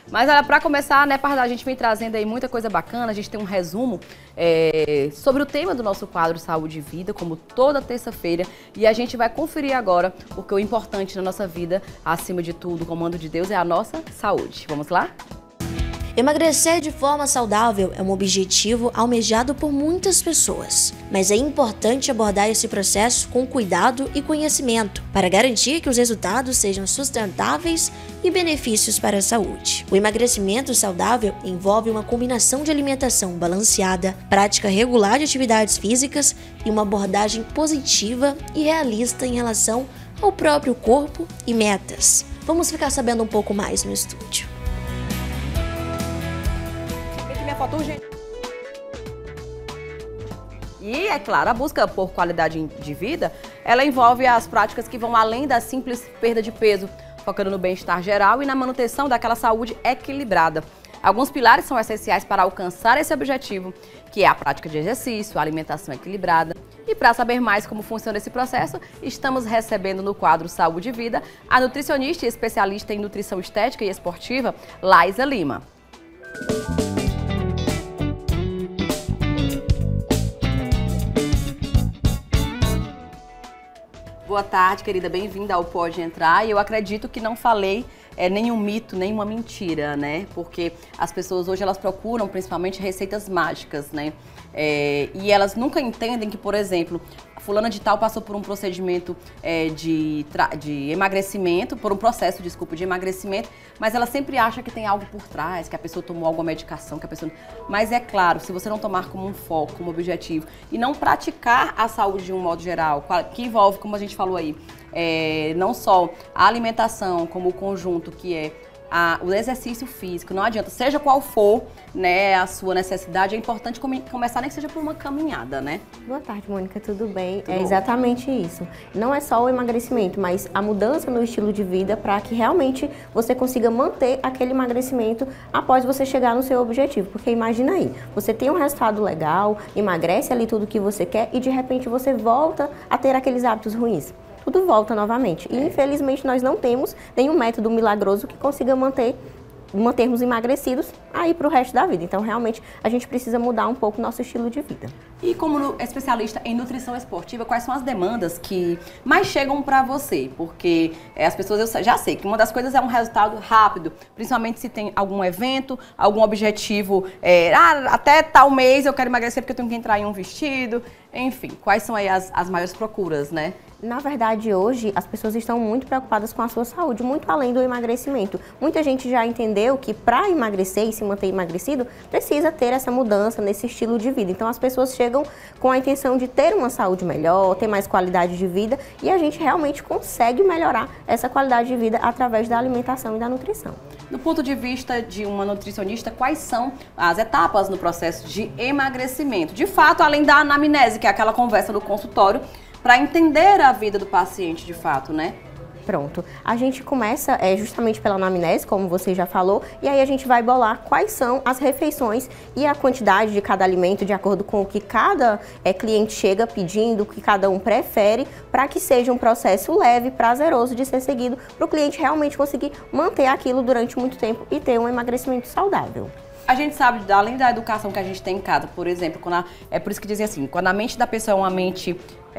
Mas olha, para começar, né, Pardal, a gente vem trazendo aí muita coisa bacana, a gente tem um resumo sobre o tema do nosso quadro Saúde e Vida, como toda terça-feira, e a gente vai conferir agora, porque o importante na nossa vida, acima de tudo, o comando de Deus, é a nossa saúde. Vamos lá? Emagrecer de forma saudável é um objetivo almejado por muitas pessoas, mas é importante abordar esse processo com cuidado e conhecimento para garantir que os resultados sejam sustentáveis e benefícios para a saúde. O emagrecimento saudável envolve uma combinação de alimentação balanceada, prática regular de atividades físicas e uma abordagem positiva e realista em relação ao próprio corpo e metas. Vamos ficar sabendo um pouco mais no estúdio. E, é claro, a busca por qualidade de vida, ela envolve as práticas que vão além da simples perda de peso, focando no bem-estar geral e na manutenção daquela saúde equilibrada. Alguns pilares são essenciais para alcançar esse objetivo, que é a prática de exercício, a alimentação equilibrada. E para saber mais como funciona esse processo, estamos recebendo no quadro Saúde e Vida a nutricionista e especialista em nutrição estética e esportiva, Laísa Lima. Boa tarde, querida, bem-vinda ao Pode Entrar. E eu acredito que não falei nenhum mito, nenhuma mentira, né? Porque as pessoas hoje elas procuram principalmente receitas mágicas, né? E elas nunca entendem que, por exemplo, a fulana de tal passou por um procedimento de emagrecimento, por um processo, desculpa, de emagrecimento, mas ela sempre acha que tem algo por trás, que a pessoa tomou alguma medicação, que a pessoa... Mas é claro, se você não tomar como um foco, como objetivo, e não praticar a saúde de um modo geral, que envolve, como a gente falou aí, não só a alimentação, como o conjunto que é o exercício físico, não adianta, seja qual for, né, a sua necessidade, é importante começar nem que seja por uma caminhada, né? Boa tarde, Mônica, tudo bem? Tudo é bom. Exatamente isso. Não é só o emagrecimento, mas a mudança no estilo de vida para que realmente você consiga manter aquele emagrecimento após você chegar no seu objetivo. Porque imagina aí, você tem um resultado legal, emagrece ali tudo que você quer e de repente você volta a ter aqueles hábitos ruins. Tudo volta novamente. E infelizmente nós não temos nenhum método milagroso que consiga mantermos emagrecidos aí para o resto da vida. Então realmente a gente precisa mudar um pouco o nosso estilo de vida. E como especialista em nutrição esportiva, quais são as demandas que mais chegam para você? Porque as pessoas, eu já sei que uma das coisas é um resultado rápido, principalmente se tem algum evento, algum objetivo, até tal mês eu quero emagrecer porque eu tenho que entrar em um vestido, enfim, quais são aí as maiores procuras, né? Na verdade, hoje, as pessoas estão muito preocupadas com a sua saúde, muito além do emagrecimento. Muita gente já entendeu que para emagrecer e se manter emagrecido, precisa ter essa mudança nesse estilo de vida. Então, as pessoas chegam com a intenção de ter uma saúde melhor, ter mais qualidade de vida, e a gente realmente consegue melhorar essa qualidade de vida através da alimentação e da nutrição. Do ponto de vista de uma nutricionista, quais são as etapas no processo de emagrecimento? De fato, além da anamnese, que é aquela conversa no consultório, para entender a vida do paciente de fato, né? Pronto. A gente começa justamente pela anamnese, como você já falou, e aí a gente vai bolar quais são as refeições e a quantidade de cada alimento de acordo com o que cada cliente chega pedindo, o que cada um prefere, para que seja um processo leve, prazeroso de ser seguido, para o cliente realmente conseguir manter aquilo durante muito tempo e ter um emagrecimento saudável. A gente sabe, além da educação que a gente tem em casa, por exemplo, é por isso que dizem assim, quando a mente da pessoa é uma mente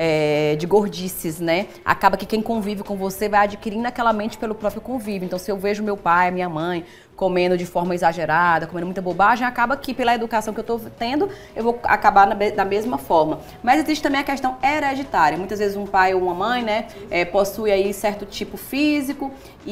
de gordices, né? Acaba que quem convive com você vai adquirindo aquela mente pelo próprio convívio. Então, se eu vejo meu pai, minha mãe comendo de forma exagerada, comendo muita bobagem, acaba que pela educação que eu estou tendo, eu vou acabar da mesma forma. Mas existe também a questão hereditária. Muitas vezes um pai ou uma mãe, né, possui aí certo tipo físico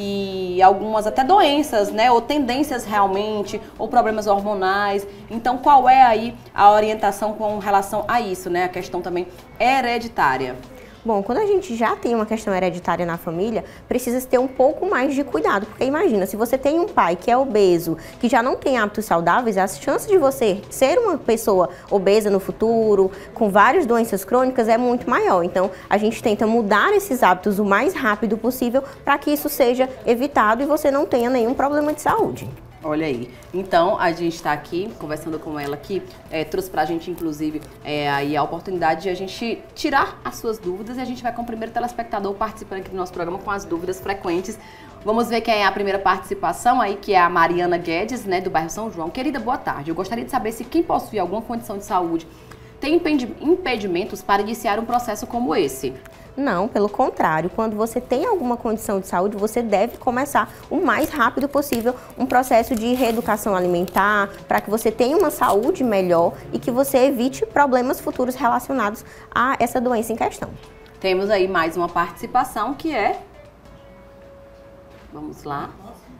e algumas até doenças, né, ou tendências realmente, ou problemas hormonais. Então, qual é aí a orientação com relação a isso, né? A questão também hereditária. Bom, quando a gente já tem uma questão hereditária na família, precisa ter um pouco mais de cuidado, porque imagina, se você tem um pai que é obeso, que já não tem hábitos saudáveis, as chances de você ser uma pessoa obesa no futuro, com várias doenças crônicas, é muito maior. Então, a gente tenta mudar esses hábitos o mais rápido possível para que isso seja evitado e você não tenha nenhum problema de saúde. Olha aí. Então, a gente está aqui, conversando com ela aqui, trouxe pra gente, inclusive, aí a oportunidade de a gente tirar as suas dúvidas e a gente vai com o primeiro telespectador participando aqui do nosso programa com as dúvidas frequentes. Vamos ver quem é a primeira participação aí, que é a Mariana Guedes, né, do bairro São João. Querida, boa tarde. Eu gostaria de saber se quem possui alguma condição de saúde tem impedimentos para iniciar um processo como esse. Não, pelo contrário, quando você tem alguma condição de saúde, você deve começar o mais rápido possível um processo de reeducação alimentar, para que você tenha uma saúde melhor e que você evite problemas futuros relacionados a essa doença em questão. Temos aí mais uma participação que é... Vamos lá.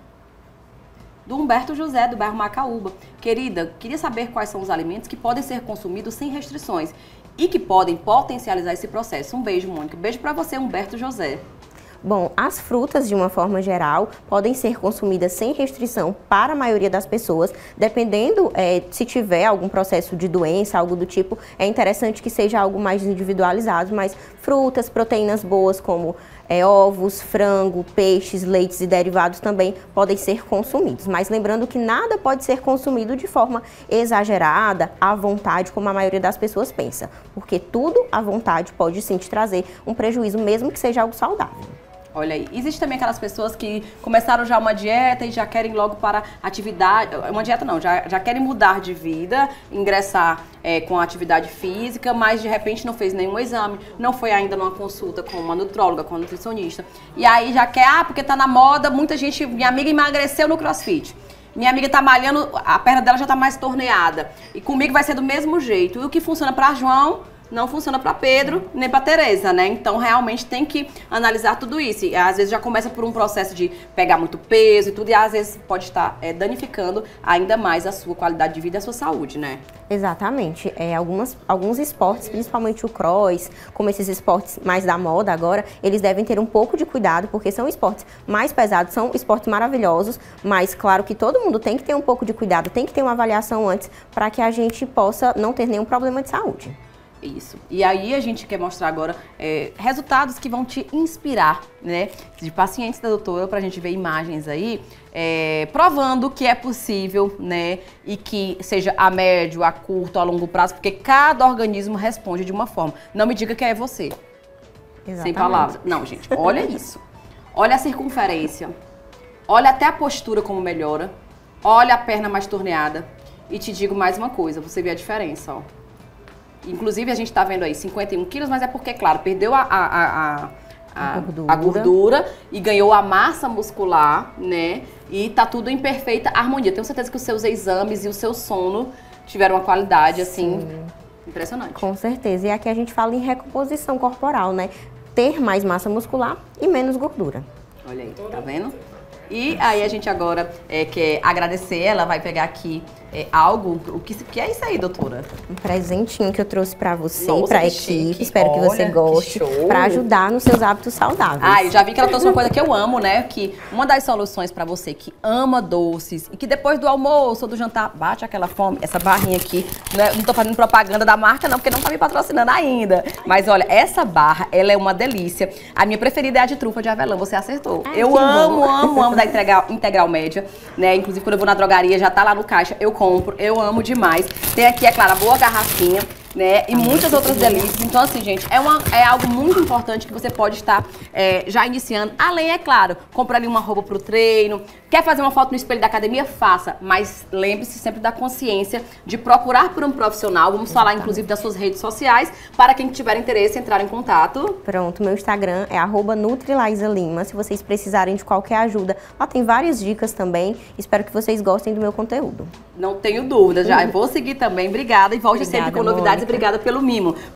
Do Humberto José, do bairro Macaúba. Querida, queria saber quais são os alimentos que podem ser consumidos sem restrições e que podem potencializar esse processo. Um beijo, Mônica. Beijo para você, Humberto José. Bom, as frutas, de uma forma geral, podem ser consumidas sem restrição para a maioria das pessoas. Dependendo se tiver algum processo de doença, algo do tipo, é interessante que seja algo mais individualizado, mas frutas, proteínas boas como ovos, frango, peixes, leites e derivados também podem ser consumidos. Mas lembrando que nada pode ser consumido de forma exagerada, à vontade, como a maioria das pessoas pensa. Porque tudo à vontade pode sim te trazer um prejuízo, mesmo que seja algo saudável. Olha aí, existe também aquelas pessoas que começaram já uma dieta e já querem logo para atividade, uma dieta não, já querem mudar de vida, ingressar com a atividade física, mas de repente não fez nenhum exame, não foi ainda numa consulta com uma nutróloga, com uma nutricionista, e aí já quer, porque tá na moda, muita gente, minha amiga emagreceu no CrossFit. Minha amiga tá malhando, a perna dela já tá mais torneada, e comigo vai ser do mesmo jeito, e o que funciona para João não funciona para Pedro nem para Tereza, né? Então realmente tem que analisar tudo isso. E às vezes já começa por um processo de pegar muito peso e tudo, e às vezes pode estar danificando ainda mais a sua qualidade de vida e a sua saúde, né? Exatamente. Alguns esportes, principalmente o cross, como esses esportes mais da moda agora, eles devem ter um pouco de cuidado, porque são esportes mais pesados, são esportes maravilhosos, mas claro que todo mundo tem que ter um pouco de cuidado, tem que ter uma avaliação antes para que a gente possa não ter nenhum problema de saúde. Isso. E aí a gente quer mostrar agora resultados que vão te inspirar, né? De pacientes da doutora, pra gente ver imagens aí, provando que é possível, né? E que seja a médio, a curto, a longo prazo, porque cada organismo responde de uma forma. Não me diga que é você. Exatamente. Sem palavras. Não, gente, olha isso. Olha a circunferência. Olha até a postura como melhora. Olha a perna mais torneada. E te digo mais uma coisa, você vê a diferença, ó. Inclusive, a gente tá vendo aí 51 quilos, mas é porque, claro, perdeu a gordura e ganhou a massa muscular, né? E tá tudo em perfeita harmonia. Tenho certeza que os seus exames e o seu sono tiveram uma qualidade, assim, impressionante. Com certeza. E aqui a gente fala em recomposição corporal, né? Ter mais massa muscular e menos gordura. Olha aí, tá vendo? E aí a gente agora quer agradecer, ela vai pegar aqui algo, o que é isso aí, doutora? Um presentinho que eu trouxe pra você, nossa, pra equipe, chique. espero que você goste, pra ajudar nos seus hábitos saudáveis. Ah, eu já vi que ela trouxe uma coisa que eu amo, né? Que uma das soluções pra você que ama doces e que depois do almoço ou do jantar bate aquela fome, essa barrinha aqui, né? Não tô fazendo propaganda da marca não, porque não tá me patrocinando ainda. Mas olha, essa barra, ela é uma delícia. A minha preferida é a de trufa de avelã, você acertou. Ai, eu amo da Integral Média, né? Inclusive quando eu vou na drogaria, já tá lá no caixa, eu compro, eu amo demais. Tem aqui, é claro, a boa garrafinha, né? E muitas outras delícias. Então, assim, gente, é algo muito importante que você pode estar já iniciando. Além, é claro, comprar ali uma roupa pro treino. Quer fazer uma foto no espelho da academia? Faça. Mas lembre-se sempre da consciência de procurar por um profissional. Vamos falar, inclusive, das suas redes sociais, para quem tiver interesse, entrar em contato. Pronto, meu Instagram é @NutriLaisaLima. Se vocês precisarem de qualquer ajuda, lá tem várias dicas também. Espero que vocês gostem do meu conteúdo. Não tenho dúvida, já vou seguir também. Obrigada e volte sempre com novidades. Obrigada pelo mimo.